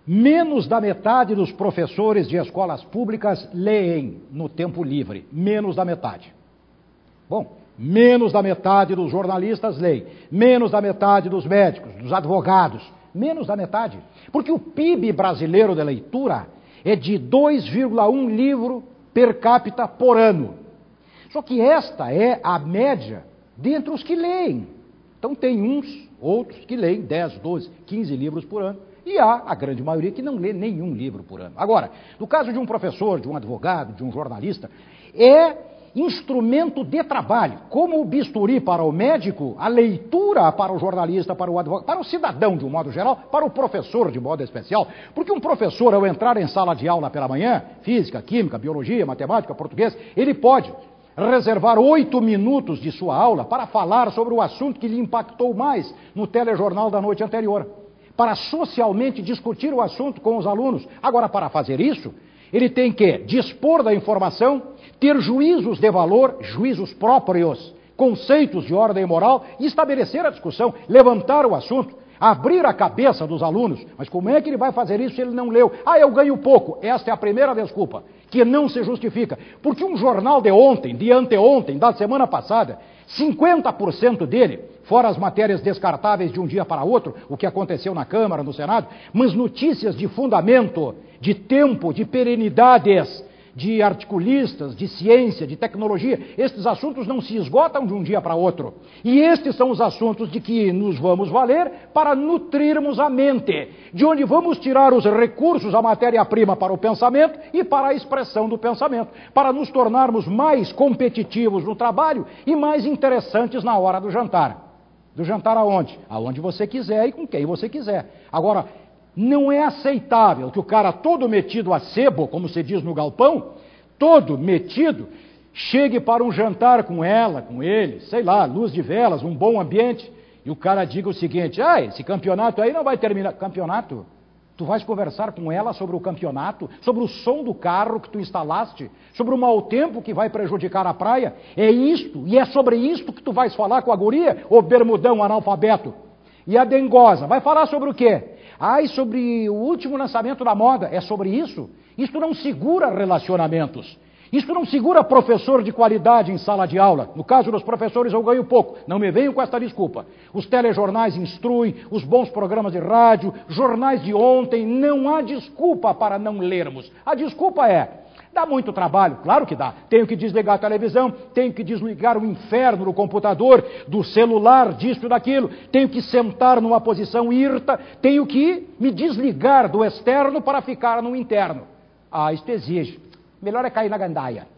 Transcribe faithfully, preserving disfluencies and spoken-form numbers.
Menos da metade dos professores de escolas públicas leem no tempo livre. Menos da metade. Bom, menos da metade dos jornalistas leem. Menos da metade dos médicos, dos advogados. Menos da metade. Porque o P I B brasileiro de leitura é de dois vírgula um livro per capita por ano. Só que esta é a média dentre os que leem. Então tem uns, outros que leem dez, doze, quinze livros por ano. E há a grande maioria que não lê nenhum livro por ano. Agora, no caso de um professor, de um advogado, de um jornalista, é instrumento de trabalho. Como o bisturi para o médico, a leitura para o jornalista, para o advogado, para o cidadão de um modo geral, para o professor de modo especial. Porque um professor, ao entrar em sala de aula pela manhã, física, química, biologia, matemática, português, ele pode reservar oito minutos de sua aula para falar sobre o assunto que lhe impactou mais no telejornal da noite anterior. Para socialmente discutir o assunto com os alunos. Agora, para fazer isso, ele tem que dispor da informação, ter juízos de valor, juízos próprios, conceitos de ordem moral, e estabelecer a discussão, levantar o assunto, abrir a cabeça dos alunos. Mas como é que ele vai fazer isso se ele não leu? Ah, eu ganho pouco. Esta é a primeira desculpa, que não se justifica. Porque um jornal de ontem, de anteontem, da semana passada, cinquenta por cento dele, fora as matérias descartáveis de um dia para outro, o que aconteceu na Câmara, no Senado, mas notícias de fundamento, de tempo, de perenidades, de articulistas, de ciência, de tecnologia. Estes assuntos não se esgotam de um dia para outro. E estes são os assuntos de que nos vamos valer para nutrirmos a mente, de onde vamos tirar os recursos, a matéria-prima para o pensamento e para a expressão do pensamento, para nos tornarmos mais competitivos no trabalho e mais interessantes na hora do jantar. Do jantar aonde? Aonde você quiser e com quem você quiser. Agora, não é aceitável que o cara todo metido a sebo, como se diz no galpão, todo metido, chegue para um jantar com ela, com ele, sei lá, luz de velas, um bom ambiente, e o cara diga o seguinte: ah, esse campeonato aí não vai terminar. Campeonato? Tu vais conversar com ela sobre o campeonato, sobre o som do carro que tu instalaste, sobre o mau tempo que vai prejudicar a praia? É isto, e é sobre isto que tu vais falar com a guria, ô bermudão analfabeto? E a dengosa, vai falar sobre o quê? Ai, sobre o último lançamento da moda. É sobre isso? Isto não segura relacionamentos. Isto não segura professor de qualidade em sala de aula. No caso dos professores eu ganho pouco. Não me venham com esta desculpa. Os telejornais instruem, os bons programas de rádio, jornais de ontem. Não há desculpa para não lermos. A desculpa é: dá muito trabalho, claro que dá. Tenho que desligar a televisão, tenho que desligar o inferno do computador, do celular, disso e daquilo. Tenho que sentar numa posição hirta, tenho que me desligar do externo para ficar no interno. Ah, isto exige. Melhor é cair na gandaia.